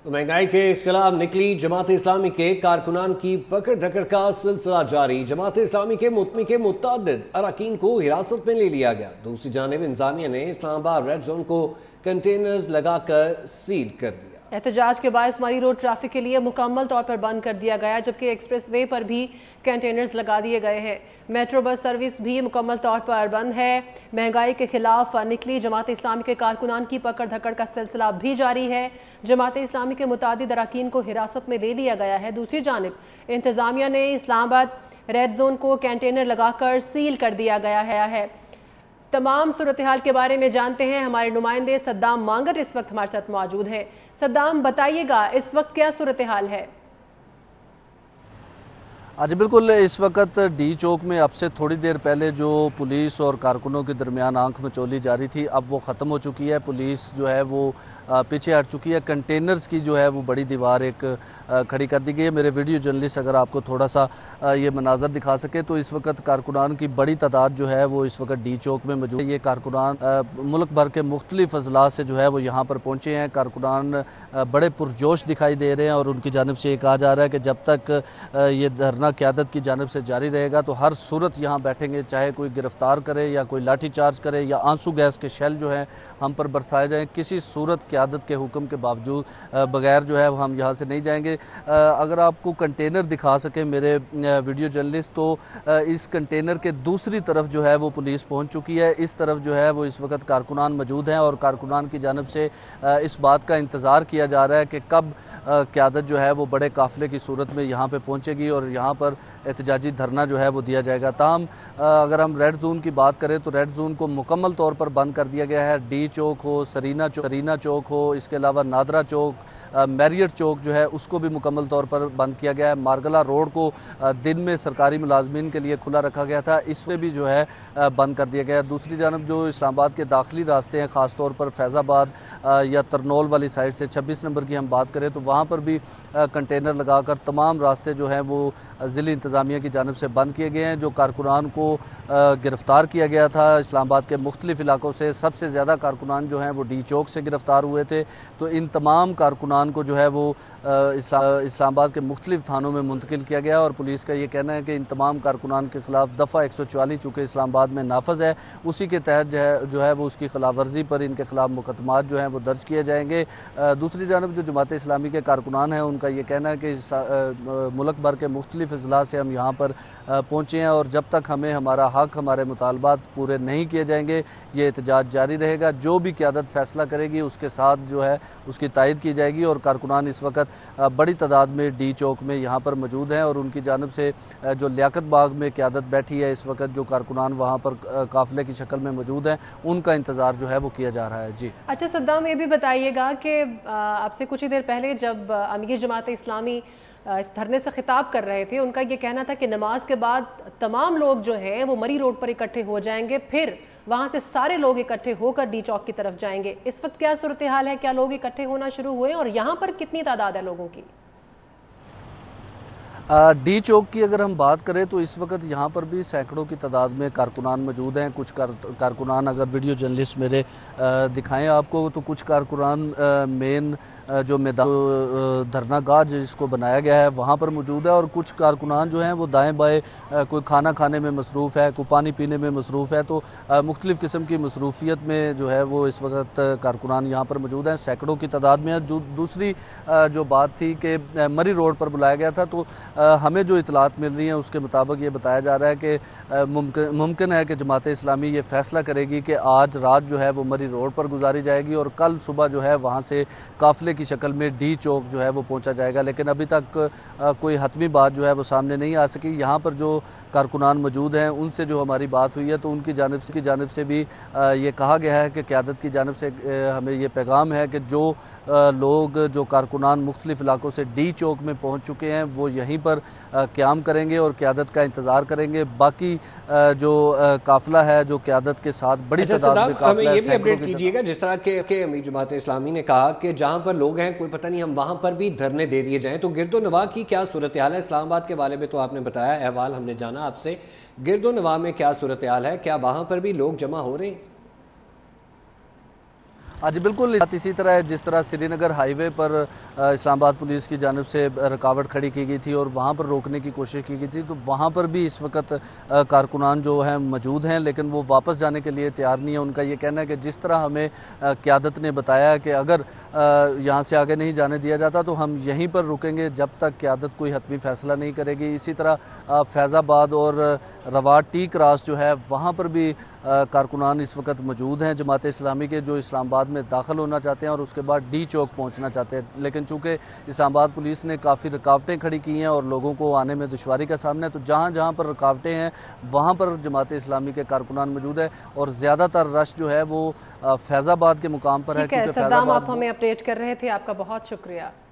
तो महंगाई के खिलाफ निकली जमात इस्लामी के कारकुनान की पकड़ धकड़ का सिलसिला जारी। जमात इस्लामी के मुतमी के मुतअद्दिद अरकान को हिरासत में ले लिया गया। दूसरी जानिब इंतजामिया ने इस्लामाबाद रेड जोन को कंटेनर्स लगाकर सील कर दिया। एहतजाज के बायस मरी रोड ट्रैफिक के लिए मुकम्मल तौर पर बंद कर दिया गया, जबकि एक्सप्रेस वे पर भी कंटेनर्स लगा दिए गए हैं। मेट्रो बस सर्विस भी मुकम्मल तौर पर बंद है। महंगाई के खिलाफ निकली जमात इस्लामी के कारकुनान की पकड़ धकड़ का सिलसिला भी जारी है। जमात इस्लामी के मुतादिद अरकान को हिरासत में ले लिया गया है। दूसरी जानिब इंतजामिया ने इस्लामाबाद रेड जोन को कंटेनर लगाकर सील कर दिया गया है। तमाम सूरत हाल के बारे में जानते हैं, हमारे नुमाइंदे सद्दाम मांगर इस वक्त हमारे साथ मौजूद हैं। सद्दाम, बताइएगा इस वक्त क्या सूरत हाल है? जी बिल्कुल, इस वक्त डी चौक में अब से थोड़ी देर पहले जो पुलिस और कारकुनों के दरमियान आंख मचौली जारी थी, अब वो ख़त्म हो चुकी है। पुलिस जो है वो पीछे हट चुकी है। कंटेनर्स की जो है वो बड़ी दीवार एक खड़ी कर दी गई है। मेरे वीडियो जर्नलिस्ट अगर आपको थोड़ा सा ये मनाजर दिखा सके तो इस वक्त कारकुनान की बड़ी तादाद जो है वो इस वक्त डी चौक में मौजूद है। ये कारकुनान मुल्क भर के मुख्तलिफ अजला से जो है वो यहाँ पर पहुँचे हैं। कारकुनान बड़े पुरजोश दिखाई दे रहे हैं और उनकी जानिब से ये कहा जा रहा है कि जब तक ये धरना क़यादत की जानिब से जारी रहेगा तो हर सूरत यहाँ बैठेंगे, चाहे कोई गिरफ्तार करे या कोई लाठी चार्ज करे या आंसू गैस के शेल जो है हम पर बरसाए जाएँ, किसी सूरत क़यादत के हुक्म के बावजूद बगैर जो है हम यहाँ से नहीं जाएंगे। अगर आपको कंटेनर दिखा सके मेरे वीडियो जर्नलिस्ट, तो इस कंटेनर के दूसरी तरफ जो है वो पुलिस पहुँच चुकी है। इस तरफ जो है वो इस वक्त कारकुनान मौजूद हैं और कारकुनान की जानिब से इस बात का इंतज़ार किया जा रहा है कि कब क़यादत जो है वो बड़े काफ़िले की सूरत में यहाँ पे पहुँचेगी और यहाँ पर एहतजाजी धरना जो है वो दिया जाएगा। ताहम अगर हम रेड जोन की बात करें तो रेड जोन को मुकम्मल तौर पर बंद कर दिया गया है। डी चौक हो, सरीना चौक हो, इसके अलावा नादरा चौक, मैरियट चौक जो है उसको भी मुकम्मल तौर पर बंद किया गया है। मारगला रोड को दिन में सरकारी मुलाजमीन के लिए खुला रखा गया था, इसमें भी जो है बंद कर दिया गया है। दूसरी जानब जो इस्लामाबाद के दाखिली रास्ते हैं, ख़ास तौर पर फैज़ाबाद या तरनौल वाली साइड से 26 नंबर की हम बात करें तो वहाँ पर भी कंटेनर लगाकर तमाम रास्ते जो हैं वो ज़िली इंतज़ामिया की जानिब से बंद किए गए हैं। जो कारकुनान को गिरफ़्तार किया गया था इस्लामाबाद के मुख्तलिफ़ इलाकों से, सबसे ज़्यादा कारकुनान जो हैं वो डी चौक से गिरफ़्तार हुए थे। तो इन तमाम कारकुनान को जो है वो इस्लामाबाद के मुख्तलिफ थानों में मुंतकिल किया गया और पुलिस का ये कहना है कि इन तमाम कारकुनान के ख़िलाफ़ दफ़ा 144 चूँकि इस्लामाबाद में नाफज है, उसी के तहत जो है वो उसकी खिलाफ वर्जी पर इनके ख़िलाफ़ मुकदमात जो हैं वो दर्ज किए जाएंगे। दूसरी जानब जो जमात इस्लामी के कारकुनान हैं उनका ये कहना है कि मुल्क भर के मुख्तलिफ अजला से हम यहाँ पर पहुँचे हैं और जब तक हमें हमारा हक, हमारे मुतालबात पूरे नहीं किए जाएंगे ये एहतजाज जारी रहेगा। जो भी क़यादत फ़ैसला करेगी उसके साथ जो है उसकी तायद की जाएगी और कारकुनान इस वक्त बड़ी तादाद में डी चौक में यहाँ पर मौजूद हैं और उनकी जानिब से जो लियाकत बाग में क़यादत बैठी है इस वक्त, जो कारकुनान वहाँ पर काफ़िले की शक्ल में मौजूद हैं, उनका इंतज़ार जो है वो किया जा रहा है। जी अच्छा सद्दाम, ये भी बताइएगा कि आपसे कुछ ही देर पहले जब अमीर जमात इस्लामी इस धरने से खिताब कर रहे थे, उनका ये कहना था कि नमाज के बाद तमाम लोग जो हैं वो मरी रोड पर इकट्ठे हो जाएंगे, फिर वहाँ से सारे लोग इकट्ठे होकर डी चौक की तरफ जाएंगे। इस वक्त क्या सूरत हाल है? क्या लोग इकट्ठे होना शुरू हुए और यहाँ पर कितनी तादाद है लोगों की? डी चौक की अगर हम बात करें तो इस वक्त यहाँ पर भी सैकड़ों की तादाद में कारकुनान मौजूद हैं। कुछ कारकुनान अगर वीडियो जर्नलिस्ट मेरे दिखाएं आपको तो कुछ कारकुनान मेन जो मैदान धरना गाह जिसको बनाया गया है वहाँ पर मौजूद है और कुछ कारकुनान जो हैं वो दाएं बाएं कोई खाना खाने में मसरूफ़ है, कोई पानी पीने में मसरूफ़ है। तो मुख्तलिफ़ किस्म की मसरूफियत में जो है वो इस वक्त कारकुनान यहाँ पर मौजूद हैं, सैकड़ों की तादाद में। दूसरी जो बात थी कि मरी रोड पर बुलाया गया था, तो हमें जो इतलात मिल रही हैं उसके मुताबिक ये बताया जा रहा है कि मुमकिन है कि जमात इस्लामी ये फ़ैसला करेगी कि आज रात जो है वो मरी रोड पर गुजारी जाएगी और कल सुबह जो है वहाँ से काफ़िले की शक्ल में डी चौक जो है वो पहुंचा जाएगा। लेकिन अभी तक कोई हतमी बात जो है वो सामने नहीं आ सकी। यहाँ पर जो कारकुनान मौजूद हैं उनसे जो हमारी बात हुई है तो उनकी जानिब से भी ये कहा गया है कि क़यादत की जानिब से हमें ये पैगाम है कि जो लोग, जो कारकुनान मुख्तलिफ इलाकों से डी चौक में पहुँच चुके हैं वो यहीं पर क़याम करेंगे और क़यादत का इंतज़ार करेंगे। बाकी जो काफ़िला है जो क़यादत के साथ बड़ी तादाद में काफ़िला है, ये भी अपडेट कीजिएगा। जिस तरह के अमीर जमात इस्लामी ने कहा कि जहाँ पर लोग हैं कोई पता नहीं हम वहाँ पर भी धरने दे दिए जाएँ, तो गिरदो नवाह की क्या सूरत हाल है? इस्लामाबाद के बारे में तो आपने बताया, अहवाल हमने जाना आपसे, गिरदो नवाह में क्या सूरत हाल है? क्या वहाँ पर भी लोग जमा हो रहे हैं? आज बिल्कुल इसी तरह है जिस तरह श्रीनगर हाईवे पर इस्लामाबाद पुलिस की जानिब से रुकावट खड़ी की गई थी और वहाँ पर रोकने की कोशिश की गई थी, तो वहाँ पर भी इस वक्त कारकुनान जो हैं मौजूद हैं, लेकिन वो वापस जाने के लिए तैयार नहीं है। उनका ये कहना है कि जिस तरह हमें क़यादत ने बताया कि अगर यहाँ से आगे नहीं जाने दिया जाता तो हम यहीं पर रुकेंगे जब तक क़यादत कोई हतमी फ़ैसला नहीं करेगी। इसी तरह फैज़ाबाद और रवाट टी क्रॉस जो है वहाँ पर भी कारकुनान इस वक्त मौजूद हैं जमात इस्लामी के, जो इस्लामाबाद में दाखिल होना चाहते हैं और उसके बाद डी चौक पहुंचना चाहते हैं। लेकिन चूंकि इस्लामाबाद पुलिस ने काफ़ी रुकावटें खड़ी की हैं और लोगों को आने में दुश्वारी का सामना है, तो जहां जहां पर रुकावटें हैं वहां पर जमात इस्लामी के कारकुनान मौजूद है और ज़्यादातर रश जो है वो फैज़ाबाद के मुकाम पर है। सद्दाम, आप हमें अपडेट कर रहे थे, आपका बहुत शुक्रिया।